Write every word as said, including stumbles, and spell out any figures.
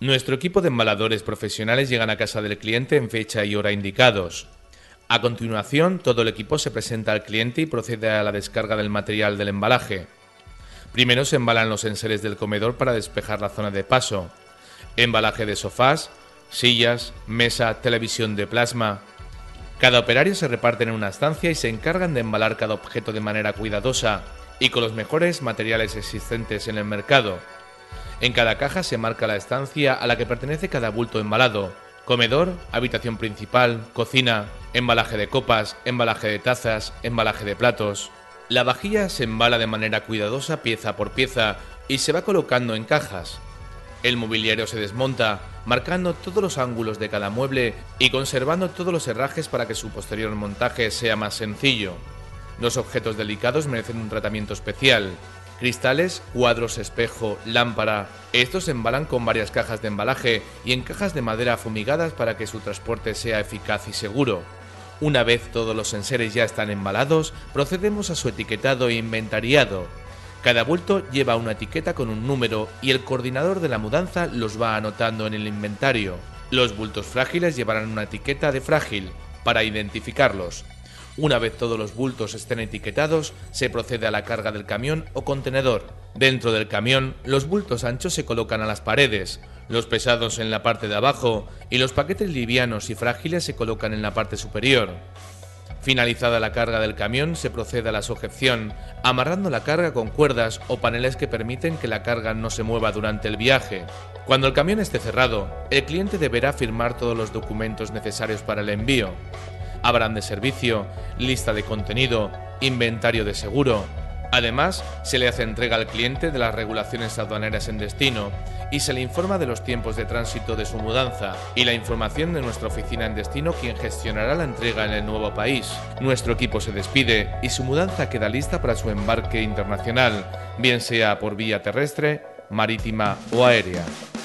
Nuestro equipo de embaladores profesionales llegan a casa del cliente en fecha y hora indicados. A continuación, todo el equipo se presenta al cliente y procede a la descarga del material del embalaje. Primero se embalan los enseres del comedor para despejar la zona de paso. Embalaje de sofás, sillas, mesa, televisión de plasma. Cada operario se reparte en una estancia y se encargan de embalar cada objeto de manera cuidadosa y con los mejores materiales existentes en el mercado. En cada caja se marca la estancia a la que pertenece cada bulto embalado: comedor, habitación principal, cocina, embalaje de copas, embalaje de tazas, embalaje de platos. La vajilla se embala de manera cuidadosa pieza por pieza y se va colocando en cajas. El mobiliario se desmonta, marcando todos los ángulos de cada mueble y conservando todos los herrajes para que su posterior montaje sea más sencillo. Los objetos delicados merecen un tratamiento especial. Cristales, cuadros, espejo, lámpara. Estos se embalan con varias cajas de embalaje y en cajas de madera fumigadas para que su transporte sea eficaz y seguro. Una vez todos los enseres ya están embalados, procedemos a su etiquetado e inventariado. Cada bulto lleva una etiqueta con un número y el coordinador de la mudanza los va anotando en el inventario. Los bultos frágiles llevarán una etiqueta de frágil para identificarlos. Una vez todos los bultos estén etiquetados, se procede a la carga del camión o contenedor. Dentro del camión, los bultos anchos se colocan a las paredes, los pesados en la parte de abajo y los paquetes livianos y frágiles se colocan en la parte superior. Finalizada la carga del camión, se procede a la sujeción, amarrando la carga con cuerdas o paneles que permiten que la carga no se mueva durante el viaje. Cuando el camión esté cerrado, el cliente deberá firmar todos los documentos necesarios para el envío. Habrán de servicio, lista de contenido, inventario de seguro. Además, se le hace entrega al cliente de las regulaciones aduaneras en destino y se le informa de los tiempos de tránsito de su mudanza y la información de nuestra oficina en destino, quien gestionará la entrega en el nuevo país. Nuestro equipo se despide y su mudanza queda lista para su embarque internacional, bien sea por vía terrestre, marítima o aérea.